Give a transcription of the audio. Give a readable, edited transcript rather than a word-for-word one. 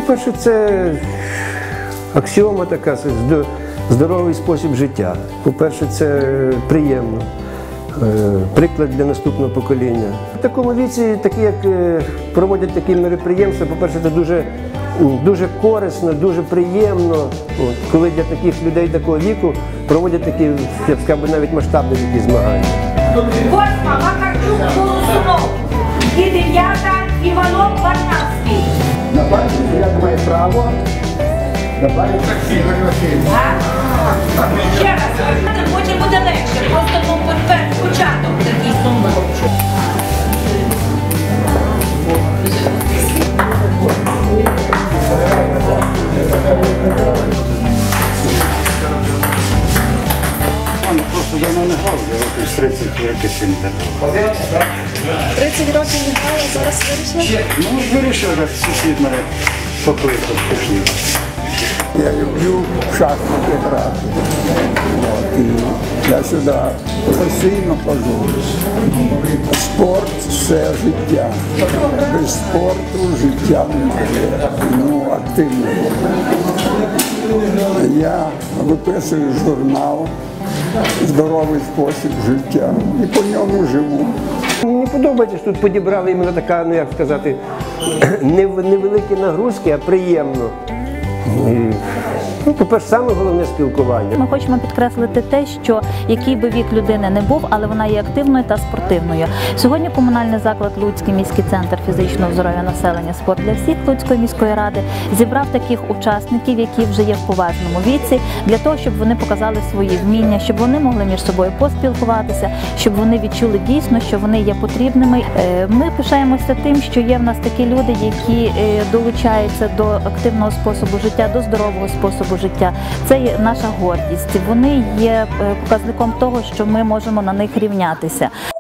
По-перше, це аксіома така, це здоровий спосіб життя. По-перше, це приємно. Приклад для наступного покоління. В такому віці, такі як проводять такі мероприємства, по-перше, це дуже корисно, дуже приємно, коли для таких людей такого віку проводять такі, я б сказав, навіть масштабні такі змагання. 8-ма Вакарчук Голосунов і 9-та Іванов Варнавський. На пам'ять я маю право. На пам'ять Ще раз, потім буде легше, просто початок такий сумний. Просто давно не грав, я років з 30 років ще не грав. 30 років не грали, зараз вирішили? Ну, вирішив, як сусід мене покликав, пішли. я люблю в шахмати грати. От, і я сюди постійно ходжу. Спорт – все життя. Без спорту життя немає. Ну, активно. Я виписую журнал «Здоровий спосіб життя» і по ньому живу. Мені подобається, що тут підібрали іменно така, ну як сказати, невеликі нагрузки, а приємно. По-перше, саме головне спілкування. Ми хочемо підкреслити те, що який би вік людини не був, але вона є активною та спортивною. Сьогодні комунальний заклад Луцький міський центр фізичного здоров'я населення «Спорт для всіх» Луцької міської ради зібрав таких учасників, які вже є в поважному віці, для того, щоб вони показали свої вміння, щоб вони могли між собою поспілкуватися, щоб вони відчули дійсно, що вони є потрібними. Ми пишаємося тим, що є в нас такі люди, які долучаються до активного способу життя, до здорового способу життя. Це є наша гордість. Вони є показником того, що ми можемо на них рівнятися.